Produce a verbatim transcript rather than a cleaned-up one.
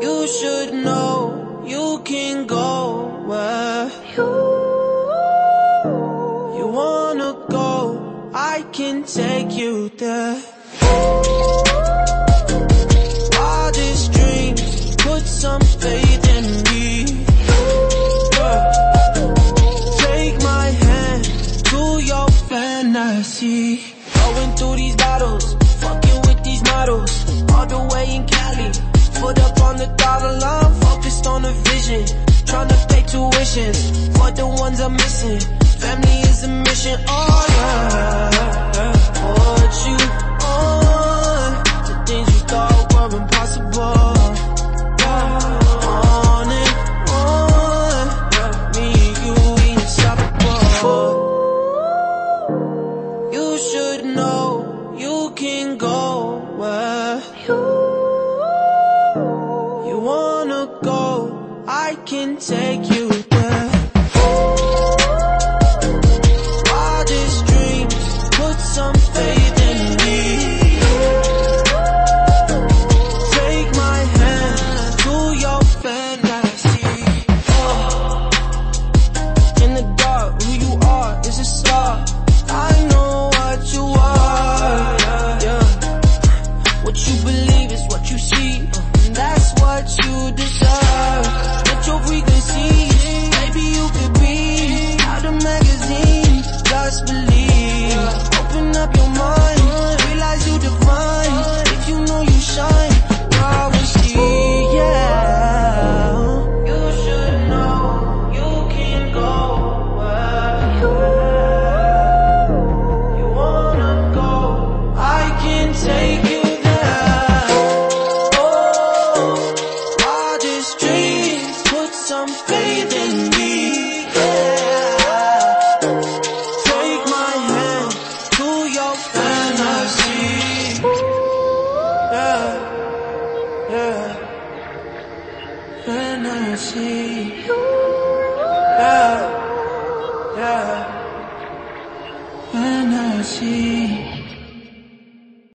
You should know you can go where you, you wanna go. I can take you there. Wildest dreams, put some faith in me. Yeah. Take my hand to your fantasy. Going through these battles, fucking with these models, all the way in Cali. Put up on the throttle, I'm focused on the vision. Tryna pay tuition for the ones I'm missing. Family is a mission, oh yeah. Put you on the things you thought were impossible. Yeah. On and on, me and you, we inseparable. You should know you can go where you, you wanna go. I can take you there. Wildest dreams, put some faith in me. Take my hand to your fantasy. Oh. In the dark, who you are is a star. I know what you are. Yeah. What you believe is what you see, and that's what you deserve. Let your frequency, maybe you could be out of magazine. Just believe, open up your mind, realize you divine. If you know you shine, God will see, yeah. You should know you can go where you, you wanna go. I can take you there. Oh, wildest dreams, put some faith in me. Yeah. Take my hand to your fantasy. Yeah, yeah. Fantasy. Yeah, yeah. Fantasy.